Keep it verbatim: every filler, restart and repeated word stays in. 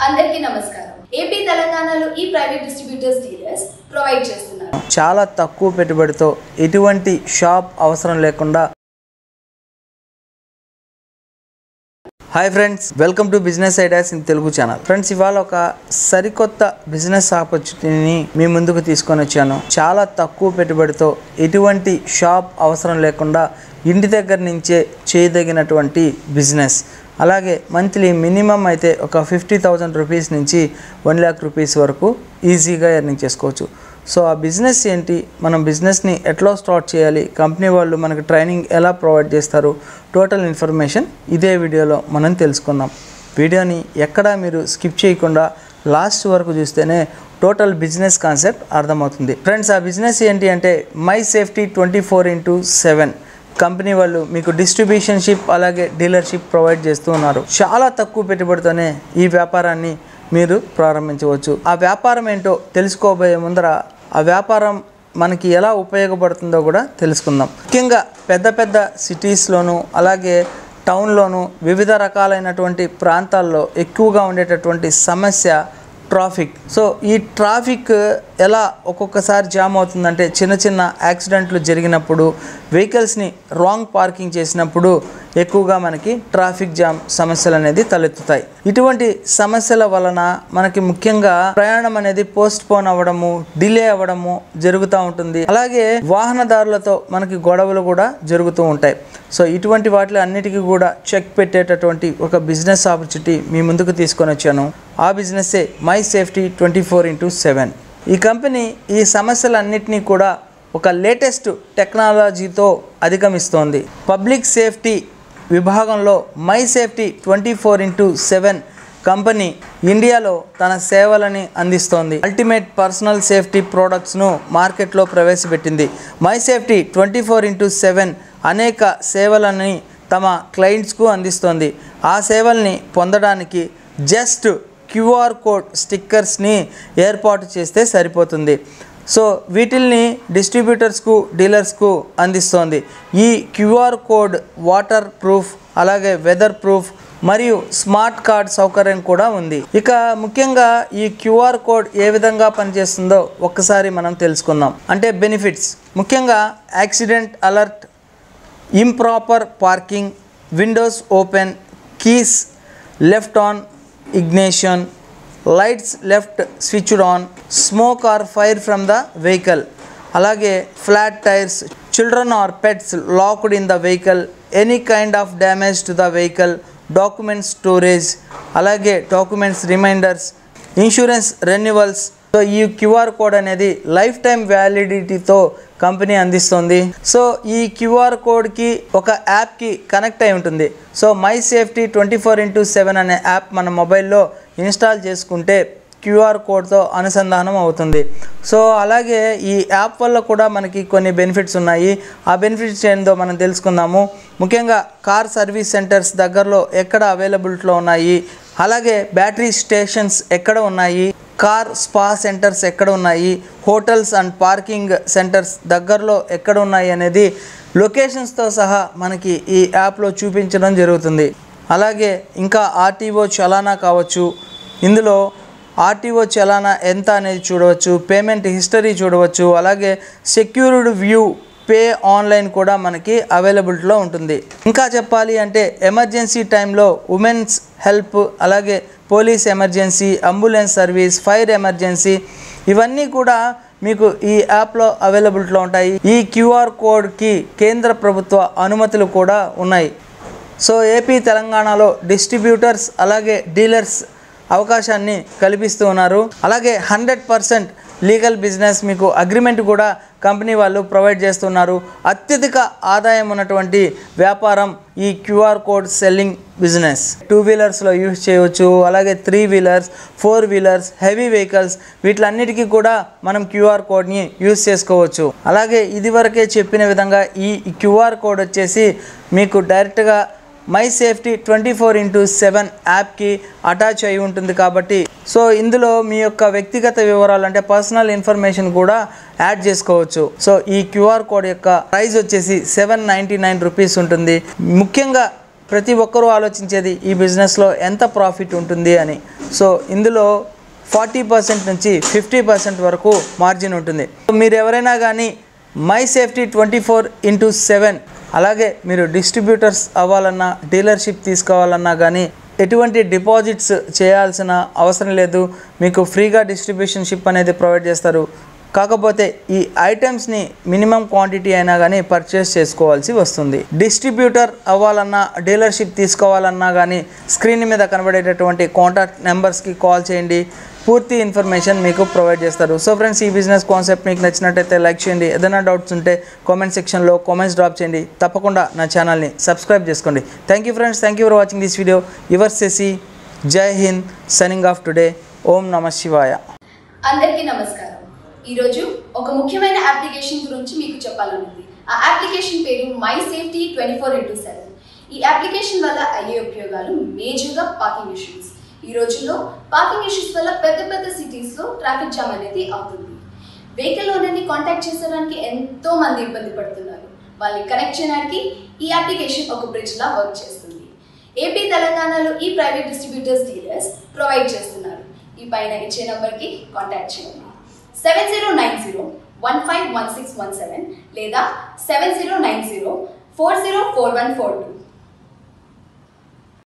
అందరికీ నమస్కారం. ఏపీ తెలంగాణలో ఈ ప్రైవేట్ డిస్ట్రిబ్యూటర్స్ డీలర్స్ ప్రొవైడ్ చేస్తున్నారు. చాలా తక్కువ పెట్టుబడితో ఎటువంటి షాప్ అవసరం లేకుండా. Hi friends, welcome to business ideas in Telugu channel. Friends, ఇవాళ ఒక సరికొత్త బిజినెస్ ఆపర్చునిటీని మీ ముందుకు తీసుకొని వచ్చాను. చాలా తక్కువ పెట్టుబడితో ఎటువంటి షాప్ అవసరం లేకుండా ఇంటి దగ్గర నుంచే చేయదగినటువంటి బిజినెస్. అలాగే మంత్లీ మినిమం అయితే ఒక ఫిఫ్టీ థౌజండ్ రూపీస్ నుంచి వన్ ల్యాక్ రూపీస్ వరకు ఈజీగా ఎర్నింగ్ చేసుకోవచ్చు. సో ఆ బిజినెస్ ఏంటి, మనం బిజినెస్ని ఎట్లా స్టార్ట్ చేయాలి, కంపెనీ వాళ్ళు మనకు ట్రైనింగ్ ఎలా ప్రొవైడ్ చేస్తారు, టోటల్ ఇన్ఫర్మేషన్ ఇదే వీడియోలో మనం తెలుసుకుందాం. వీడియోని ఎక్కడా మీరు స్కిప్ చేయకుండా లాస్ట్ వరకు చూస్తేనే టోటల్ బిజినెస్ కాన్సెప్ట్ అర్థమవుతుంది. ఫ్రెండ్స్, ఆ బిజినెస్ ఏంటి అంటే my safety twenty four into seven company వాళ్ళు మీకు డిస్ట్రిబ్యూషన్షిప్ అలాగే డీలర్షిప్ ప్రొవైడ్ చేస్తూ ఉన్నారు. చాలా తక్కువ పెట్టుబడితోనే ఈ వ్యాపారాన్ని మీరు ప్రారంభించవచ్చు. ఆ వ్యాపారం ఏంటో తెలుసుకోబోయే ముందర ఆ వ్యాపారం మనకి ఎలా ఉపయోగపడుతుందో కూడా తెలుసుకుందాం. ముఖ్యంగా పెద్ద పెద్ద సిటీస్లోను అలాగే టౌన్లోను వివిధ రకాలైనటువంటి ప్రాంతాల్లో ఎక్కువగా ఉండేటటువంటి సమస్య ట్రాఫిక్. సో ఈ ట్రాఫిక్ ఎలా ఒక్కొక్కసారి జామ్ అవుతుందంటే చిన్న చిన్న యాక్సిడెంట్లు జరిగినప్పుడు, వెహికల్స్ని రాంగ్ పార్కింగ్ చేసినప్పుడు ఎక్కువగా మనకి ట్రాఫిక్ జామ్ సమస్యలు అనేది తలెత్తుతాయి. ఇటువంటి సమస్యల వలన మనకి ముఖ్యంగా ప్రయాణం అనేది పోస్ట్ పోన్ అవ్వడము, డిలే అవ్వడము జరుగుతూ ఉంటుంది. అలాగే వాహనదారులతో మనకి గొడవలు కూడా జరుగుతూ ఉంటాయి. సో ఇటువంటి వాటి అన్నిటికీ కూడా చెక్ పెట్టేటటువంటి ఒక బిజినెస్ ఆపర్చునిటీ మీ ముందుకు తీసుకొని వచ్చాను. ఆ బిజినెస్సే my safety twenty four into seven. ఈ కంపెనీ ఈ సమస్యలన్నింటినీ కూడా ఒక లేటెస్ట్ టెక్నాలజీతో అధిగమిస్తోంది. పబ్లిక్ సేఫ్టీ విభాగంలో my safety twenty four into seven company ఇండియాలో తన సేవలని అందిస్తోంది. అల్టిమేట్ పర్సనల్ సేఫ్టీ ప్రోడక్ట్స్ను మార్కెట్లో ప్రవేశపెట్టింది. My safety twenty four into seven అనేక సేవలని తమ క్లయింట్స్కు అందిస్తోంది. ఆ సేవల్ని పొందడానికి జస్ట్ క్యూఆర్ కోడ్ స్టిక్కర్స్ని ఏర్పాటు చేస్తే సరిపోతుంది. సో వీటిల్ని డిస్ట్రిబ్యూటర్స్కు డీలర్స్కు అందిస్తోంది. ఈ క్యూఆర్ కోడ్ వాటర్ ప్రూఫ్ అలాగే వెదర్ ప్రూఫ్ మరియు స్మార్ట్ కార్డ్ సౌకర్యం కూడా ఉంది. ఇక ముఖ్యంగా ఈ క్యూఆర్ కోడ్ ఏ విధంగా పనిచేస్తుందో ఒక్కసారి మనం తెలుసుకుందాం. అంటే బెనిఫిట్స్ ముఖ్యంగా accident alert, improper parking, windows open, keys left on ignition, lights left switched on, smoke or fire from the vehicle, alage flat tires, children or pets locked in the vehicle, any kind of damage to the vehicle, document storage, alage documents reminders, insurance renewals. So ఈ QR code అనేది life time వ్యాలిడిటీతో company అందిస్తుంది. So ఈ QR కోడ్కి ఒక యాప్కి connect అయి ఉంటుంది. So my safety twenty four into seven అనే యాప్ మన మొబైల్లో ఇన్స్టాల్ చేసుకుంటే క్యూఆర్ కోడ్తో అనుసంధానం అవుతుంది. సో అలాగే ఈ యాప్ వల్ల కూడా మనకి కొన్ని బెనిఫిట్స్ ఉన్నాయి. ఆ బెనిఫిట్స్ ఏందో మనం తెలుసుకుందాము. ముఖ్యంగా కార్ సర్వీస్ సెంటర్స్ దగ్గరలో ఎక్కడ అవైలబిలిటీలో ఉన్నాయి, అలాగే బ్యాటరీ స్టేషన్స్ ఎక్కడ ఉన్నాయి, కార్ స్పా సెంటర్స్ ఎక్కడ ఉన్నాయి, హోటల్స్ అండ్ పార్కింగ్ సెంటర్స్ దగ్గరలో ఎక్కడ ఉన్నాయి అనేది లొకేషన్స్తో సహా మనకి ఈ యాప్లో చూపించడం జరుగుతుంది. అలాగే ఇంకా ఆర్టీఓ చలానా కావచ్చు, ఇందులో ఆర్టీఓ చలానా ఎంత అనేది చూడవచ్చు, పేమెంట్ హిస్టరీ చూడవచ్చు, అలాగే సెక్యూర్డ్ వ్యూ పే ఆన్లైన్ కూడా మనకి అవైలబిలిటీలో ఉంటుంది. ఇంకా చెప్పాలి అంటే ఎమర్జెన్సీ టైంలో ఉమెన్స్ హెల్ప్, అలాగే police emergency, ambulance service, fire emergency ఇవన్నీ కూడా మీకు ఈ యాప్లో అవైలబిలిటీలో ఉంటాయి. ఈ క్యూఆర్ కోడ్కి కేంద్ర ప్రభుత్వ అనుమతులు కూడా ఉన్నాయి. సో ఏపీ తెలంగాణలో డిస్ట్రిబ్యూటర్స్ అలాగే డీలర్స్ అవకాశాన్ని కల్పిస్తూ ఉన్నారు. అలాగే హండ్రెడ్ పర్సెంట్ లీగల్ బిజినెస్ మీకు అగ్రిమెంట్ కూడా కంపెనీ వాళ్ళు ప్రొవైడ్ చేస్తున్నారు. అత్యధిక ఆదాయం ఉన్నటువంటి వ్యాపారం ఈ QR code selling business. Two వీలర్స్లో యూజ్ చేయవచ్చు, అలాగే three wheelers, four wheelers, heavy vehicles వీటిలన్నిటికీ కూడా మనం క్యూఆర్ కోడ్ని యూజ్ చేసుకోవచ్చు. అలాగే ఇదివరకే చెప్పిన విధంగా ఈ క్యూఆర్ కోడ్ వచ్చేసి మీకు డైరెక్ట్గా my safety twenty four into seven యాప్కి అటాచ్ అయి ఉంటుంది కాబట్టి సో ఇందులో మీ యొక్క వ్యక్తిగత వివరాలు అంటే పర్సనల్ ఇన్ఫర్మేషన్ కూడా యాడ్ చేసుకోవచ్చు. సో ఈ క్యూఆర్ కోడ్ యొక్క ప్రైస్ వచ్చేసి సెవెన్ నైంటీ నైన్ రూపీస్ ఉంటుంది. ముఖ్యంగా ప్రతి ఒక్కరూ ఆలోచించేది ఈ బిజినెస్లో ఎంత ప్రాఫిట్ ఉంటుంది అని. సో ఇందులో ఫార్టీ పర్సెంట్ నుంచి ఫిఫ్టీ పర్సెంట్ వరకు మార్జిన్ ఉంటుంది. మీరు ఎవరైనా కానీ my safety twenty four into seven అలాగే మీరు డిస్ట్రిబ్యూటర్స్ అవ్వాలన్నా డీలర్షిప్ తీసుకోవాలన్నా కానీ ఎటువంటి డిపాజిట్స్ చేయాల్సిన అవసరం లేదు. మీకు ఫ్రీగా డిస్ట్రిబ్యూషన్షిప్ అనేది ప్రొవైడ్ చేస్తారు. కాకపోతే ఈ ఐటమ్స్ని మినిమం క్వాంటిటీ అయినా కానీ పర్చేస్ చేసుకోవాల్సి వస్తుంది. డిస్ట్రిబ్యూటర్ అవ్వాలన్నా డీలర్షిప్ తీసుకోవాలన్నా కానీ స్క్రీన్ మీద కనబడేటటువంటి కాంటాక్ట్ నెంబర్స్కి కాల్ చేయండి. పూర్తి ఇన్ఫర్మేషన్ మీకు ప్రొవైడ్ చేస్తారు. సో ఫ్రెండ్స్, ఈ బిజినెస్ కాన్సెప్ట్ మీకు నచ్చినట్టయితే లైక్ చేయండి. ఏదైనా డౌట్స్ ఉంటే కామెంట్ సెక్షన్లో కామెంట్స్ డ్రాప్ చేయండి. తప్పకుండా నా ఛానల్ని సబ్స్క్రైబ్ చేసుకోండి. Thank you friends, thank you for watching this video. Your Shashi, జై హింద్, సైనింగ్ ఆఫ్ టుడే. ఓం నమః శివాయ. అందరికీ నమస్కారం. ఈరోజు ఒక ముఖ్యమైన అప్లికేషన్ గురించి మీకు చెప్పాలనుంది. ఆ అప్లికేషన్ పేరు my safety twenty four into seven. ఈ అప్లికేషన్ వల్ల అయ్యే ఉపయోగాలు మేజర్గా పార్కింగ్ ఇష్యూస్. ఈ రోజుల్లో పార్కింగ్ ఇష్యూస్ వల్ల పెద్ద పెద్ద సిటీస్లో ట్రాఫిక్ జామ్ అనేది అవుతుంది. వెహికల్ ఓనర్ని కాంటాక్ట్ చేసేదానికి ఎంతో మంది ఇబ్బంది పడుతున్నారు. వాళ్ళని కనెక్ట్ చేయడానికి ఈ అప్లికేషన్ ఒక బ్రిడ్జ్ లా వర్క్ చేస్తుంది. ఏపీ తెలంగాణలో ఈ ప్రైవేట్ డిస్ట్రిబ్యూటర్స్ డీలర్స్ ప్రొవైడ్ చేస్తున్నారు. ఈ పైన ఇచ్చే నంబర్కి కాంటాక్ట్ చేయండి. Seven zero nine zero one five one six one seven లేదా seven zero nine zero four zero four one four two.